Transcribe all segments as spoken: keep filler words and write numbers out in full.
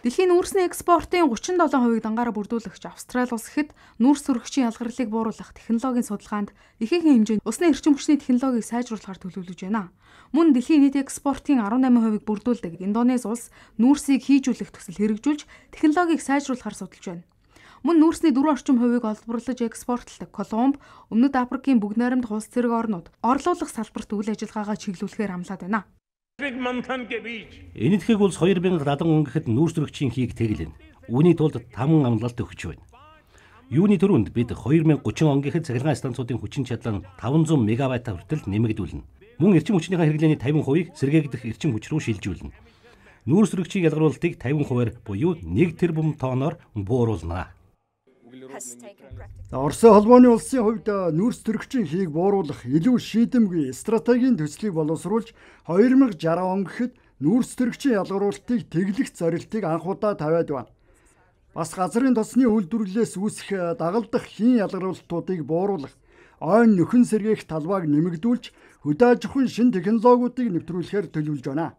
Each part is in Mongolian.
Дэлхийн нүүрсний экспортын гучин долоо хувийг дангаараа бүрдүүлэгч Австрали улс ихэд нүүрс сөрөгчийн ялгарлыг бууруулах технологийн судалгаанд ихээхэн хэмжээнд усны эрчим хүчний технологиг сайжруулахаар төлөвлөж байна. Мөн дэлхийн нийт экспортын арван найман хувийг бүрдүүлдэг Индонез улс нүүрсийг хийжүүлэх төсөл хэрэгжүүлж технологиг сайжруулахаар судалж байна. Мөн нүүрсний дөрвөн орчим хувийг олборлож экспортлдог Колумб, Өмнөд Африкийн бүгд найрамдах улс зэрэг орнууд орлуулах салбарт үйл ажиллагаагаа чиглүүлэхээр амлаад байна. Энэтхэг улс хоёр мянга дадан он гэхэд нүүрс сөрөгчийн хийг тэглэнэ. Үүний тулд таман амлалт өгч байна. Юуны түрүүнд бид хоёр мянга гучин он гэхэд цахилгаан станцуудын хүчин чадлаа таван зуун мегаватт хүртэл нэмэгдүүлнэ. Мөн эрчим хүчнийхээ хэрэглээний тавин хувийг сэргээгдэх эрчим хүч рүү шилжүүлнэ. Нүүрс сөрөгчийн ялгаруулалтыг тавин хувиар буюу нэг тэрбум тонноор бууруулна. Оросын холбооны улсын хувьд нүүрс сөрөгчийн хийг бууруулах илүү шийдэмгүй стратегийн төслийг боловсруулж хоёр мянга шарван он гэхэд нүүрс сөрөгчийн ялгаруулалтыг тэглэх зорилтыг анхудаа тавиад байна. Бас газрын тосны үйлдвэрлэлээс үүсэх дагалдах хийн ялгаруулалтуудыг бууруулах, ойн нөхөн сэргээх талбайг нэмэгдүүлж хөдөө аж ахуйн шин технологиудыг нэвтрүүлэхээр төлөвлөж байна.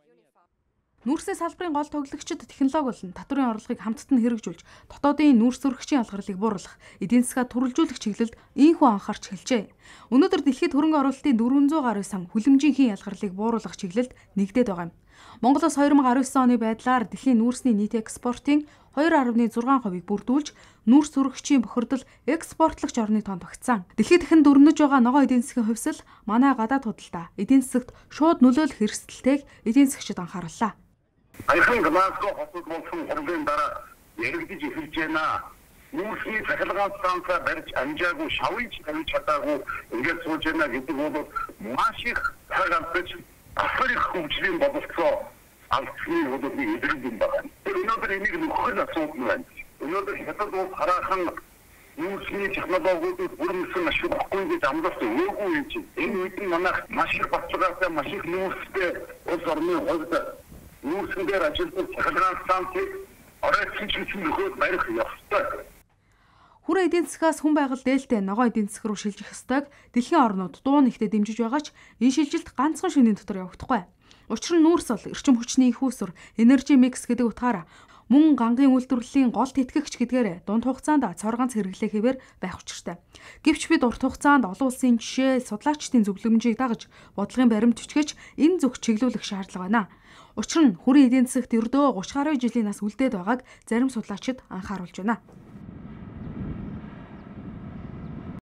Нүүрсний салбарын гол тоглогчид технологи болон татврын орлогыг хамтд нь хэрэгжүүлж дотоодын нүүрс сөрөгчийн ялгарлыг бууруулах, эдийн засгаа төрөлжүүлэх чиглэлд ийхүү анхаарч эхэлжээ. Өнөөдөр дэлхийд хөрөнгө оруулалтын дөрвөн зуун гаруй сан хүлэмжийн ялгарлыг бууруулах чиглэлд нэгдээд байгаа юм. Монголоос хоёр мянга араван оны байдлаар дэлхийн нүүрсний нийт экспортын хоёр арван зургаан хувийг бүрдүүлж нүүрс сөрөгчийн бохирдол экспортлагч орны тоонд багтсан. Дэлхийд дахин дөрнөж байгаа ногоон эдийн засгийн хувьсэл манай гадаад худалдаа эдийн засагт шууд нөлөөлөх эрсдэлтэйг эдийн засгчид анхаарлаа. Аяхан Глазго хотод болсон хурлын дараа яригдж эхэлж байна. Нүүрсний цахилгаан станцаа барьж амжаагүй, шавж тавьж чадаагүй ингээд сууж байна гэдэг бол маш их цагаатж Африк хөгжлийн боловсроо алдсны хөдөлгөөний эдгэр юм байна. Өнөөдөр энийг нөхөх асуудал байна. Өнөөдөр хятад улс хараахан нүүрсний технологиудыг бүрмсэн ашиглахгүй гэж амлалт өгөөгүй юм чинь. Энэ үед манайх маш их бацлагаатай, маш их нүүрстэй улс орны хувьд нүүрсэн дээр ажилладаг цахилгаан станцыг оройцсон чинь нөхөд барих ёстой. Хүрээ эдийн засгаас хүн байгаль дээлтэй ногоон эдийн засаг руу шилжих ёстойг дэлхийн орнууд дуу нэгтээ дэмжиж байгаа ч энэ шилжилт ганцхан шөнийн дотор явагдахгүй. Учир нь нүүрс бол эрчим хүчний их үүсвэр, энержи микс гэдэг утгаараа мөн гангийн үйлдвэрлэлийн гол тэтгэгч гэдгээр дунд хугацаанд цор ганц хэрэглээ хэвээр байх учиртай. Гэвч бид урт хугацаанд олон улсын жишээ, судлаачдын зөвлөмжийг дагаж бодлогын баримт бичгэж энэ зүг чиглүүлэх шаардлага байна. Учир нь хүрээ эдийн засагт ердөө гучин гаруй жилийн нас үлдээд байгааг зарим судлаачид анхааруулж байна.